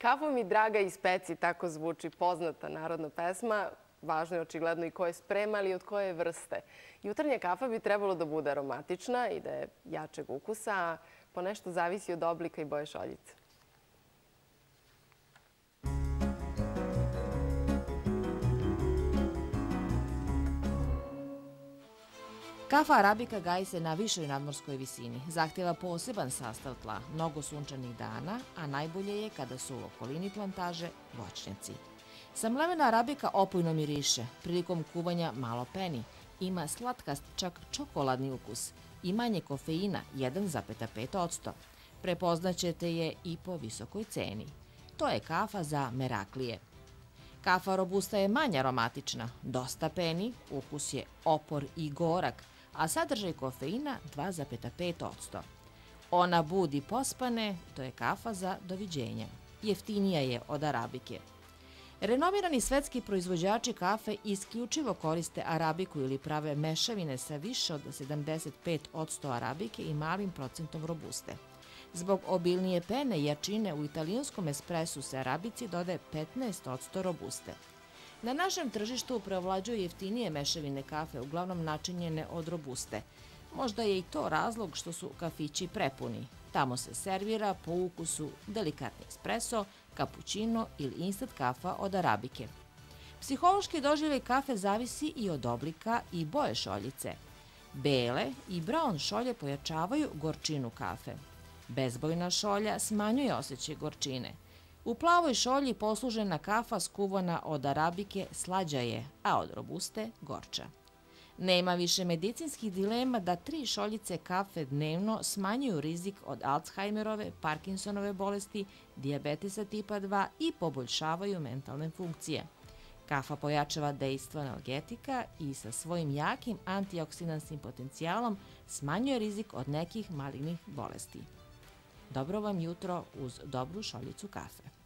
Kafa mi draga i speci, tako zvuči poznata narodna pesma. Važno je očigledno i ko je sprema, ali i od koje vrste. Jutarnja kafa bi trebalo da bude aromatična i da je jačeg ukusa, a ponešto zavisi od oblika i boje šoljice. Kafa arabika gaji se na višoj nadmorskoj visini. Zahtjeva poseban sastav tla, mnogo sunčanih dana, a najbolje je kada su u okolini plantaže voćnjaci. Samlevena arabika opojno miriše, prilikom kuvanja malo peni, ima slatkast, čak čokoladni ukus i manje kofeina 1,5%. Prepoznaćete je i po visokoj ceni. To je kafa za meraklije. Kafa robusta je manje aromatična, dosta peni, ukus je opor i gorak, a sadržaj kofeina 2,5%. Ona budi pospane, to je kafa za doviđenja. Jeftinija je od arabike. Renomirani svetski proizvođači kafe isključivo koriste arabiku ili prave mešavine sa više od 75% arabike i malim procentom robuste. Zbog obilnije pene i jačine u italijanskom espresu se arabici dodaje 15% robuste. Na našem tržištu preovlađuju jeftinije mešavine kafe, uglavnom načinjene od robuste. Možda je i to razlog što su kafići prepuni. Tamo se servira po ukusu delikatni espresso, kapućino ili instant kafa od arabike. Psihološki doživljaj kafe zavisi i od oblika i boje šoljice. Bele i brown šolje pojačavaju gorčinu kafe. Bezbojna šolja smanjuje osjećaj gorčine. U plavoj šolji poslužena kafa skuvana od arabike slađa je, a od robuste gorča. Nema više medicinskih dilema da 3 šoljice kafe dnevno smanjuju rizik od Alzheimerove, Parkinsonove bolesti, dijabetesa tipa 2 i poboljšavaju mentalne funkcije. Kafa pojačava dejstvo analgetika i sa svojim jakim antioksidansnim potencijalom smanjuje rizik od nekih malignih bolesti. Dobro vam jutro uz dobru šoljicu kafe.